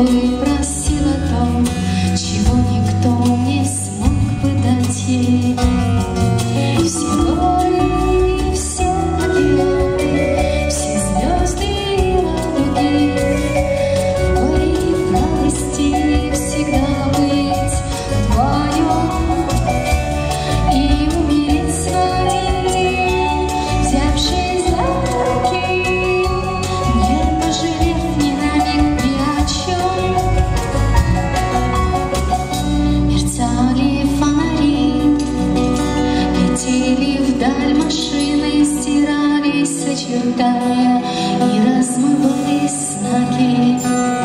тобой просила то, чего никто не смог бы дать ей. И все горы, и все океаны, все звезды и радуги, в горе и в радости всегда быть вдвоем и умереть в один день, взявшись за руки, не пожалев ни на миг ни о чем. Мерцали фонари, летели вдаль машины, стирались очертания и размывались знаки.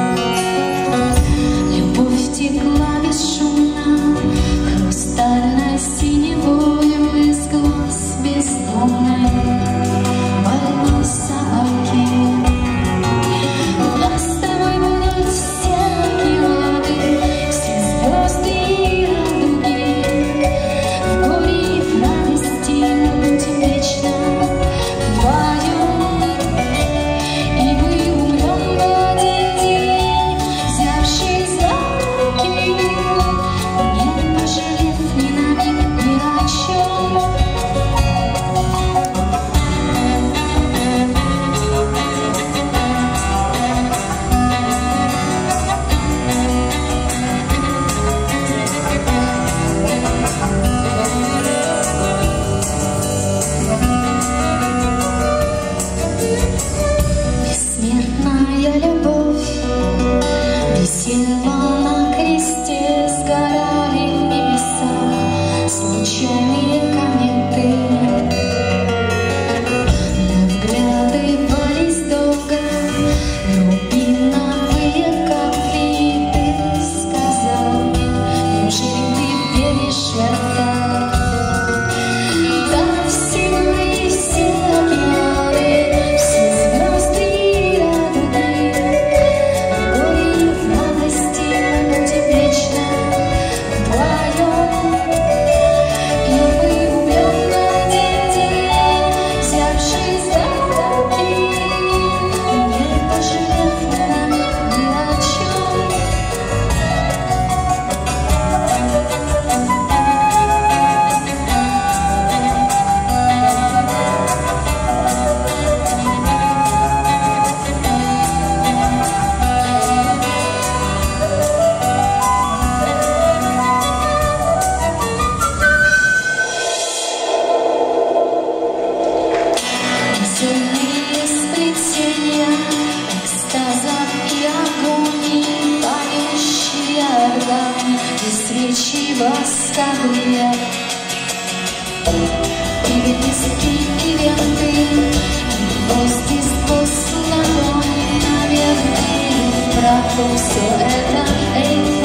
Любовь текла бесшумно, хрустально синевою из глаз бездомной больной собаки. Нас с тобой будут все океаны, все звезды и радуги, в горе и в радости мы будем вечно вдвоем, и мы умрем в один день, взявшись за руки, не пожалев ни на миг ни о чем. Бессмертная любовь висела на кресте, сгорали в небесах случайные кометы. Вглядывались долго рубиновые капли, ты сказал мне, неужели ты веришь в это? Да, все горы и все океаны, все звезды и радуги, в горе и в радости мы будем вечно вдвоем, и мы умрем в один день, взявшись за руки, не пожалев ни на миг ни о чем. Весенние сплетения экстазов и агонии, поющие органы и свечи восковые, и лепестки, и ленты, и гвозди сквозь ладони, наверное, правду все это.